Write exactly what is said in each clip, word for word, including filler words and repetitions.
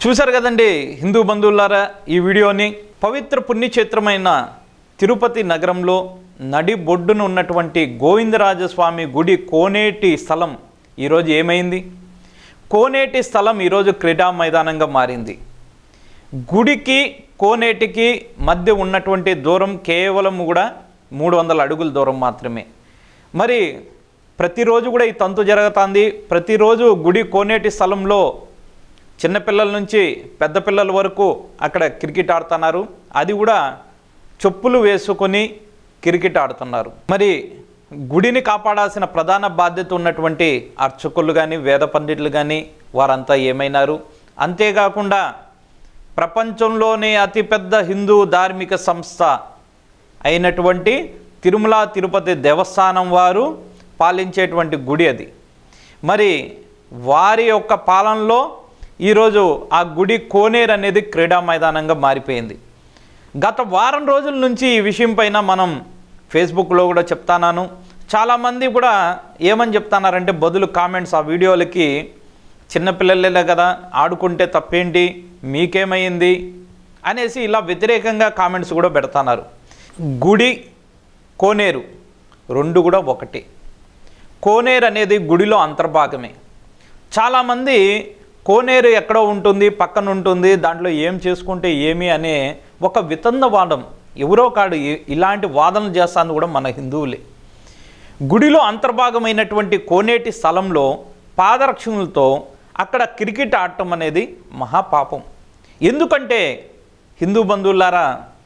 చూశారు కదండి హిందూ బంధువులారా, ఈ వీడియోని పవిత్ర పుణ్యక్షేత్రమైన తిరుపతి నగరంలో నడి బొడ్డున ఉన్నటువంటి గోవిందరాజస్వామి గుడి కోనేటి స్థలం ఈరోజు ఏమైంది? కోనేటి స్థలం ఈరోజు క్రీడా మైదానంగా మారింది. గుడికి కోనేటికి మధ్య ఉన్నటువంటి దూరం కేవలం కూడా మూడు వందల అడుగుల దూరం మాత్రమే. మరి ప్రతిరోజు కూడా ఈ తంతు జరుగుతుంది. ప్రతిరోజు గుడి కోనేటి స్థలంలో చిన్నపిల్లల నుంచి పెద్ద పిల్లల వరకు అక్కడ క్రికెట్ ఆడుతున్నారు. అది కూడా చెప్పులు వేసుకొని క్రికెట్ ఆడుతున్నారు. మరి గుడిని కాపాడాల్సిన ప్రధాన బాధ్యత ఉన్నటువంటి అర్చకులు కానీ వేద పండితులు కానీ వారంతా ఏమైనారు? అంతేకాకుండా ప్రపంచంలోనే అతిపెద్ద హిందూ ధార్మిక సంస్థ అయినటువంటి తిరుమల తిరుపతి దేవస్థానం వారు పాలించేటువంటి గుడి అది. మరి వారి యొక్క పాలనలో ఈరోజు ఆ గుడి కోనేరు అనేది క్రీడా మైదానంగా మారిపోయింది. గత వారం రోజుల నుంచి ఈ విషయం పైన మనం ఫేస్బుక్లో కూడా చెప్తాను. చాలామంది కూడా ఏమని చెప్తున్నారంటే బదులు కామెంట్స్ ఆ వీడియోలకి, చిన్నపిల్లలే కదా ఆడుకుంటే తప్పేంటి, మీకేమైంది అనేసి ఇలా వ్యతిరేకంగా కామెంట్స్ కూడా పెడుతున్నారు. గుడి కోనేరు రెండు కూడా ఒకటి. కోనేరు అనేది గుడిలో అంతర్భాగమే. చాలామంది కోనేరు ఎక్కడో ఉంటుంది, పక్కన ఉంటుంది, దాంట్లో ఏం చేసుకుంటే ఏమి అనే ఒక వితంద వాదం, ఎవరో కాడు ఇలాంటి వాదనలు చేస్తాను కూడా మన హిందువులే. గుడిలో అంతర్భాగమైనటువంటి కోనేటి స్థలంలో పాదరక్షణలతో అక్కడ క్రికెట్ ఆడటం అనేది మహాపాపం. ఎందుకంటే హిందూ బంధువులారా,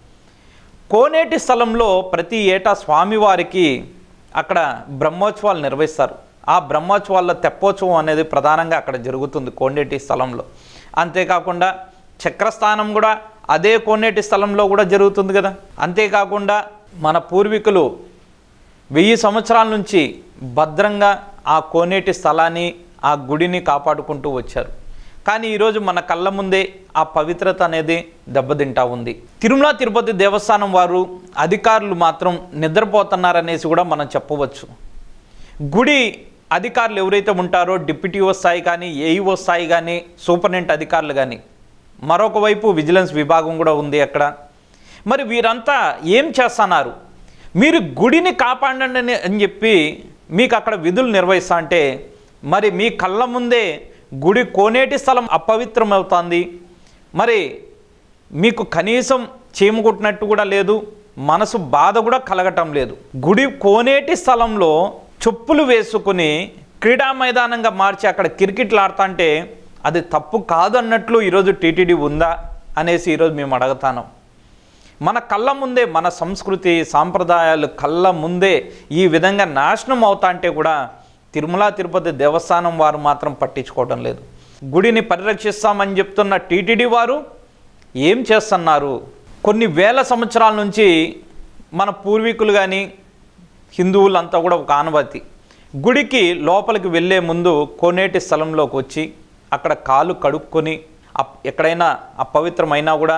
కోనేటి స్థలంలో ప్రతి ఏటా స్వామివారికి అక్కడ బ్రహ్మోత్సవాలు నిర్వహిస్తారు. ఆ బ్రహ్మోత్సవాల్లో తెప్పోత్సవం అనేది ప్రధానంగా అక్కడ జరుగుతుంది కోనేటి స్థలంలో. అంతేకాకుండా చక్రస్థానం కూడా అదే కోనేటి స్థలంలో కూడా జరుగుతుంది కదా. అంతేకాకుండా మన పూర్వీకులు వెయ్యి సంవత్సరాల నుంచి భద్రంగా ఆ కోనేటి స్థలాన్ని ఆ గుడిని కాపాడుకుంటూ వచ్చారు. కానీ ఈరోజు మన కళ్ళ ముందే ఆ పవిత్రత అనేది దెబ్బతింటా ఉంది. తిరుమల తిరుపతి దేవస్థానం వారు అధికారులు మాత్రం నిద్రపోతున్నారనేసి కూడా మనం చెప్పవచ్చు. గుడి అధికారులు ఎవరైతే ఉంటారో డిప్యూటీఓ స్థాయి కానీ, ఏఈఓ స్థాయి కానీ, సూపరింటెండెంట్ అధికారులు కానీ, మరొక వైపు విజిలెన్స్ విభాగం కూడా ఉంది అక్కడ. మరి వీరంతా ఏం చేస్తున్నారు? మీరు గుడిని కాపాడండి అని చెప్పి మీకు అక్కడ విధులు నిర్వహిస్తా అంటే మరి మీ కళ్ళ ముందే గుడి కోనేటి స్థలం అపవిత్రమవుతుంది. మరి మీకు కనీసం చీమకుట్టినట్టు కూడా లేదు, మనసు బాధ కూడా కలగటం లేదు. గుడి కోనేటి స్థలంలో చెప్పులు వేసుకుని క్రీడా మైదానంగా మార్చి అక్కడ క్రికెట్లు ఆడుతా అంటే అది తప్పు కాదు అన్నట్లు ఈరోజు టీటీడీ ఉందా అనేసి ఈరోజు మేము అడుగుతాను. మన కళ్ళ ముందే మన సంస్కృతి సాంప్రదాయాలు కళ్ళ ముందే ఈ విధంగా నాశనం అవుతా అంటే కూడా తిరుమల తిరుపతి దేవస్థానం వారు మాత్రం పట్టించుకోవడం లేదు. గుడిని పరిరక్షిస్తామని చెప్తున్న టీటీడీ వారు ఏం చేస్తున్నారు? కొన్ని వేల సంవత్సరాల నుంచి మన పూర్వీకులు కానీ హిందువులంతా కూడా ఒక ఆనవాతి, గుడికి లోపలికి వెళ్ళే ముందు కోనేటి స్థలంలోకి వచ్చి అక్కడ కాలు కడుక్కొని ఎక్కడైనా అపవిత్రమైనా కూడా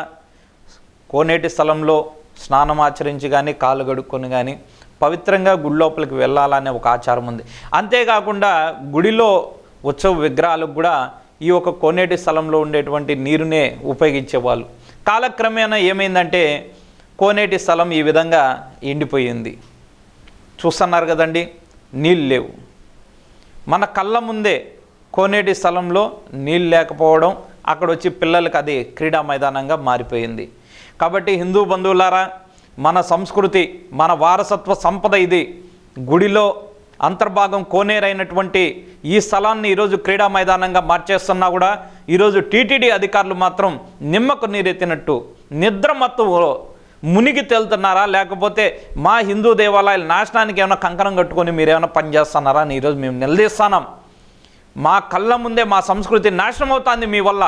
కోనేటి స్థలంలో స్నానం ఆచరించి కానీ కాలు కడుక్కొని కానీ పవిత్రంగా గుడి లోపలికి వెళ్ళాలనే ఒక ఆచారం ఉంది. అంతేకాకుండా గుడిలో ఉత్సవ విగ్రహాలకు కూడా ఈ ఒక కోనేటి స్థలంలో ఉండేటువంటి నీరునే ఉపయోగించేవాళ్ళు. కాలక్రమేణా ఏమైందంటే కోనేటి స్థలం ఈ విధంగా ఎండిపోయింది. చూస్తున్నారు కదండి, నీళ్ళు లేవు. మన కళ్ళ ముందే కోనేటి స్థలంలో నీళ్ళు లేకపోవడం, అక్కడ వచ్చి పిల్లలకి అది క్రీడా మైదానంగా మారిపోయింది. కాబట్టి హిందూ బంధువులారా, మన సంస్కృతి మన వారసత్వ సంపద ఇది. గుడిలో అంతర్భాగం కోనేరైనటువంటి ఈ స్థలాన్ని ఈరోజు క్రీడా మైదానంగా మార్చేస్తున్నా కూడా ఈరోజు టీటీడీ అధికారులు మాత్రం నిమ్మకు నీరెత్తినట్టు నిద్రమత్తు మునిగి తేలుతున్నారా, లేకపోతే మా హిందూ దేవాలయాల నాశనానికి ఏమైనా కంకణం కట్టుకొని మీరేమైనా పనిచేస్తున్నారా అని ఈరోజు మేము నిలదీస్తున్నాం. మా కళ్ళ ముందే మా సంస్కృతి నాశనం అవుతుంది మీ వల్ల.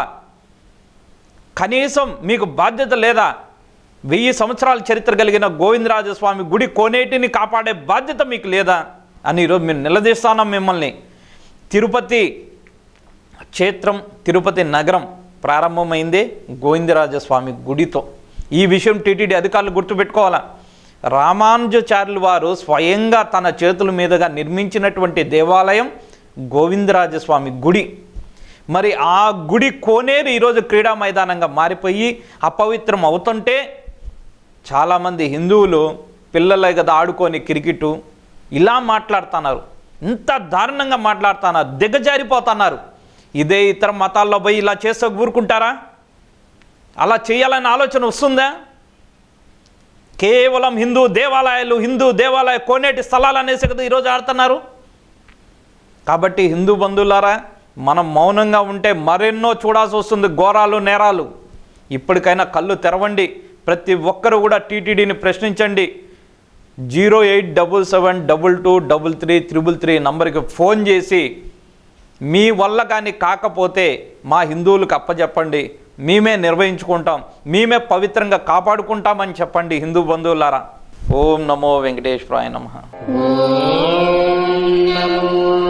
కనీసం మీకు బాధ్యత లేదా? వెయ్యి సంవత్సరాల చరిత్ర కలిగిన గోవిందరాజస్వామి గుడి కోనేటిని కాపాడే బాధ్యత మీకు లేదా అని ఈరోజు మేము నిలదీస్తున్నాం మిమ్మల్ని. తిరుపతి క్షేత్రం, తిరుపతి నగరం ప్రారంభమైందే గోవిందరాజస్వామి గుడితో. ఈ విషయం టీటీడీ అధికారులు గుర్తుపెట్టుకోవాలా. రామానుజాచార్యులు వారు స్వయంగా తన చేతుల మీదుగా నిర్మించినటువంటి దేవాలయం గోవిందరాజస్వామి గుడి. మరి ఆ గుడి కోనేరు ఈరోజు క్రీడా మైదానంగా మారిపోయి అపవిత్రం అవుతుంటే చాలామంది హిందువులు పిల్లలే కదా ఆడుకొని క్రికెటు ఇలా మాట్లాడుతున్నారు, ఇంత దారుణంగా మాట్లాడుతున్నారు, దిగజారిపోతున్నారు. ఇదే ఇతర మతాల్లో పోయి ఇలా చేస్తే ఊరుకుంటారా? అలా చేయాలనే ఆలోచన వస్తుందా? కేవలం హిందూ దేవాలయాలు, హిందూ దేవాలయ కోనేటి స్థలాలు అనేసి కదా ఈరోజు ఆడుతున్నారు. కాబట్టి హిందూ బంధువులారా, మనం మౌనంగా ఉంటే మరెన్నో చూడాల్సి వస్తుంది, ఘోరాలు నేరాలు. ఇప్పటికైనా కళ్ళు తెరవండి. ప్రతి ఒక్కరు కూడా టీటీడీని ప్రశ్నించండి. Zero eight double seven double two double three triple three నంబర్కి ఫోన్ చేసి మీ వల్ల కానీ కాకపోతే మా హిందువులకు అప్పచెప్పండి, మేమే నిర్వహించుకుంటాం, మేమే పవిత్రంగా కాపాడుకుంటామని చెప్పండి హిందూ బంధువులారా. ఓం నమో వెంకటేశ్వరాయ నమః.